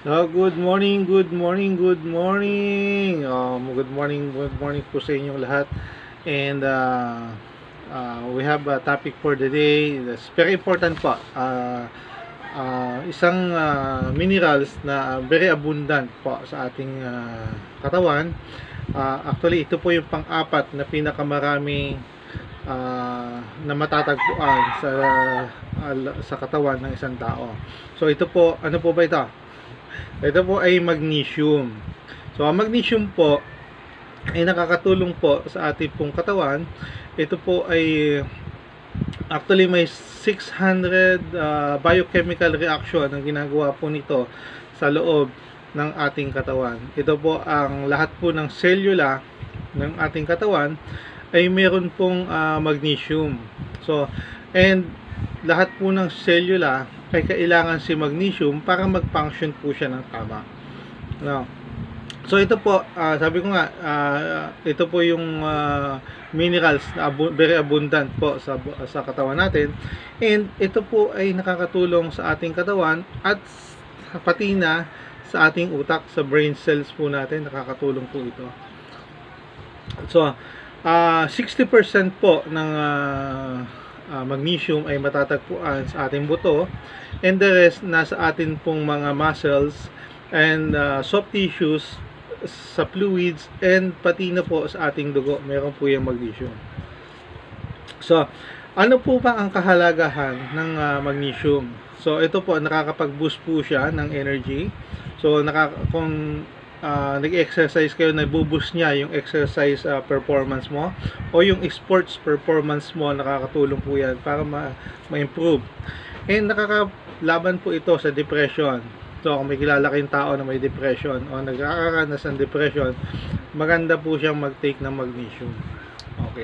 Good morning, good morning, good morning. Good morning po sa inyong lahat. And we have a topic for the day. That's very important po. Isang minerals na very abundant po sa ating katawan. Actually, ito po yung pang-apat na pinakamarami na matatagpuan sa katawan ng isang tao. So ito po, ano po ba ito? Ito po ay magnesium. So, ang magnesium po ay nakakatulong po sa ating pong katawan. Ito po ay actually may 600 biochemical reaction ang ginagawa po nito sa loob ng ating katawan. Ito po ang lahat po ng selula ng ating katawan ay meron pong magnesium. So, and lahat po ng selula ay kailangan si magnesium para mag-function po siya ng tama. No. So ito po, sabi ko nga, ito po yung minerals na very abundant po sa katawan natin. And ito po ay nakakatulong sa ating katawan at pati na sa ating utak, sa brain cells po natin, nakakatulong po ito. So, 60% po ng magnesium ay matatagpuan sa ating buto, and the rest nasa atin pong mga muscles and soft tissues, sa fluids, and pati na po sa ating dugo meron po yung magnesium. So, ano po ba ang kahalagahan ng magnesium? So, ito po, nakakapag-boost po siya ng energy. So, kung nag-exercise kayo, nag-boost niya yung exercise performance mo o yung sports performance mo, nakakatulong po yan para ma-improve. And nakakalaban po ito sa depression. So kung may kilala kayong tao na may depression o nagkakaranas ng depression, maganda po siyang mag-take ng magnesium. Okay.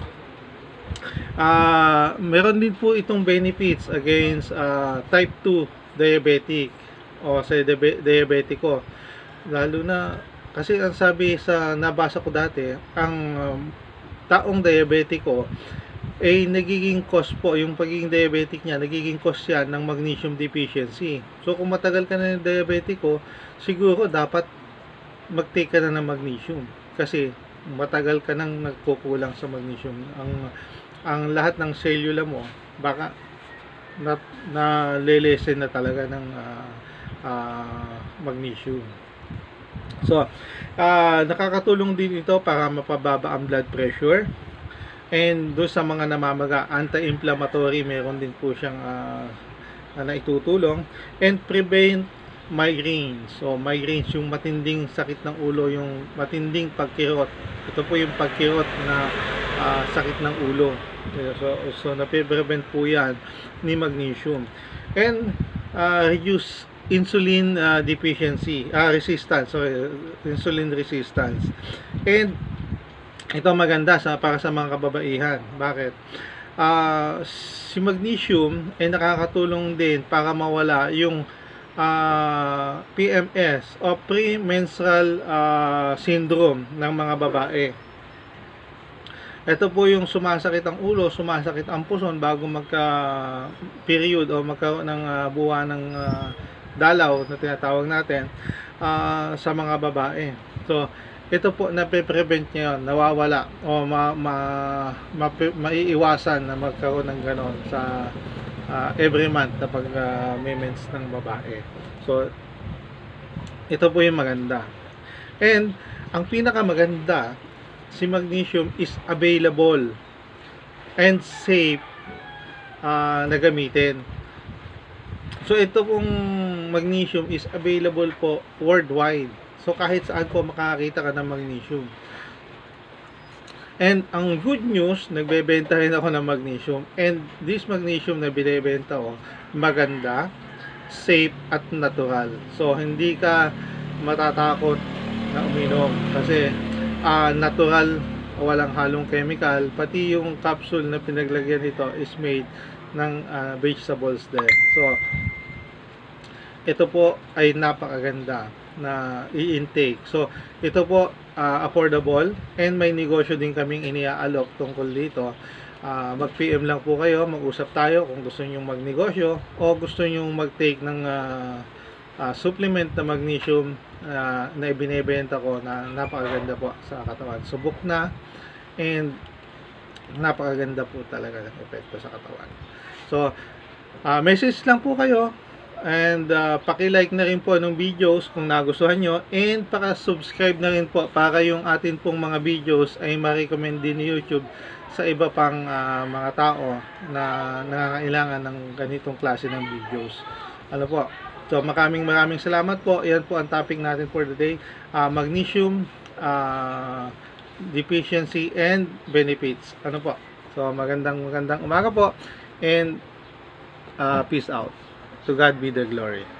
Meron din po itong benefits against type 2 diabetic o sa diabetiko. Lalo na kasi ang sabi sa nabasa ko dati, ang taong diabetiko ay nagiging cause po, yung pagiging diabetic niya, nagiging cause yan ng magnesium deficiency. So kung matagal ka na ng diabetiko, siguro dapat mag-take ka na ng magnesium kasi matagal ka nang nagkukulang sa magnesium. Ang lahat ng cellula mo baka na lelesen na talaga ng magnesium. So, nakakatulong din ito para mapababa ang blood pressure. And doon sa mga namamaga, anti-inflammatory, meron din po siyang naitutulong. And prevent migraines. So, migraines, yung matinding sakit ng ulo, yung matinding pagkirot. Ito po yung pagkirot na sakit ng ulo. So nape-prevent po yan ni magnesium. And reduce insulin deficiency, insulin resistance. And ito maganda para sa mga kababaihan. Bakit? Si magnesium ay nakakatulong din para mawala yung PMS o premenstrual syndrome ng mga babae. Ito po yung sumasakit ang ulo, sumasakit ang puson bago magka-period o magkaroon ng buwan ng dalaw na tinatawag natin sa mga babae. So, ito po nape-prevent niya yun, nawawala o maiiwasan na magkaroon ng ganon sa every month na pag may mens ng babae. So, ito po yung maganda. And, ang pinakamaganda, si magnesium is available and safe na gamitin. So ito pong magnesium is available po worldwide. So kahit saan po makakakita ka ng magnesium. And ang good news, nagbebenta rin ako ng magnesium. And this magnesium na binebenta ko, maganda, safe at natural. So hindi ka matatakot na uminom kasi natural, walang halong chemical, pati yung capsule na pinaglagyan nito is made ng vegetables din. So ito po ay napakaganda na i-intake. So ito po affordable, and may negosyo din kaming iniaalok tungkol dito. Mag-PM lang po kayo, mag-usap tayo kung gusto niyo magnegosyo o gusto niyo mag-take ng supplement na magnesium na ibinebenta ko na napakaganda po sa katawan. Subok na, and napakaganda po talaga ng epekto sa katawan. So, message lang po kayo, and paki-like na rin po ng videos kung nagustuhan nyo, and paka-subscribe na rin po para yung atin pong mga videos ay ma-recommend din ni YouTube sa iba pang mga tao na nangangailangan ng ganitong klase ng videos. Ano po? So, maraming salamat po. Yan po ang topic natin for today. Magnesium deficiency and benefits. Ano po? So, magandang umaga po, and peace out. To God be the glory.